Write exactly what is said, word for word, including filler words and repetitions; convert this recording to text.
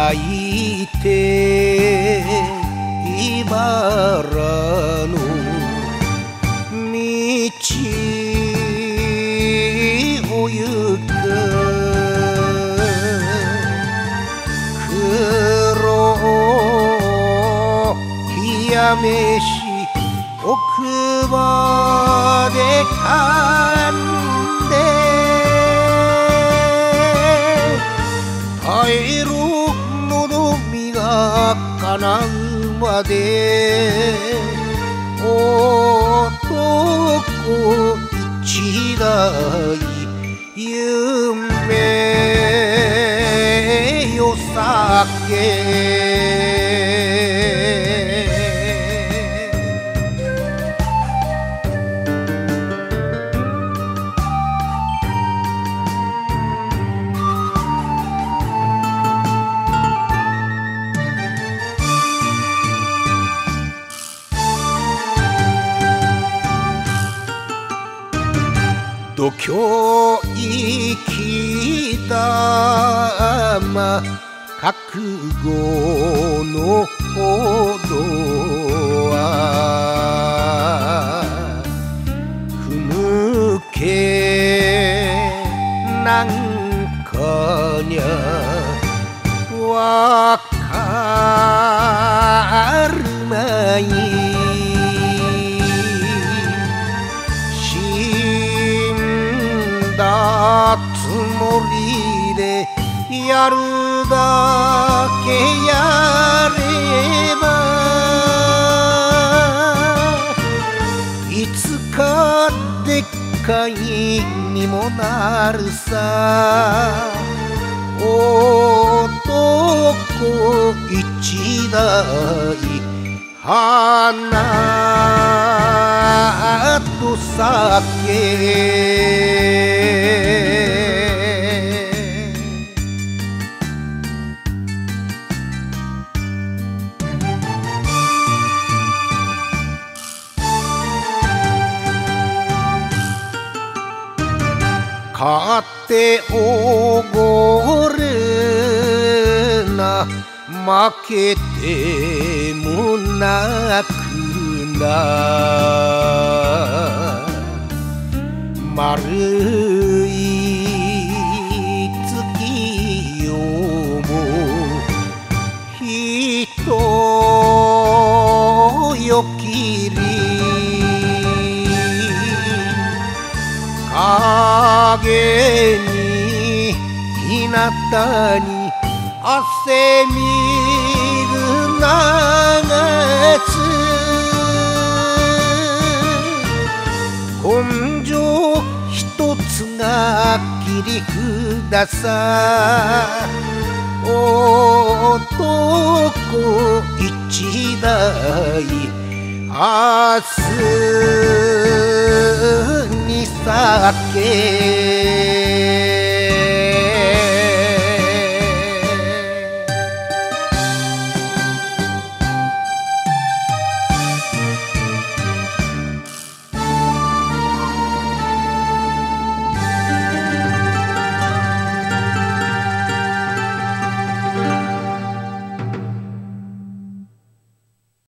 泣いて茨の道を行く黒冷や飯奥歯で噛んで耐えろのどみが叶うまで男一代夢よ酒度胸生きたま覚悟のほどはふぬけなんかにゃわかるまいつもりでやるだけやればいつかでっかいにもなるさ男一代花と酒勝っておごれな負けてもなくな丸い月夜も人よきり影に日向に汗みる長月根性一つが切り札さ男一代明日に酒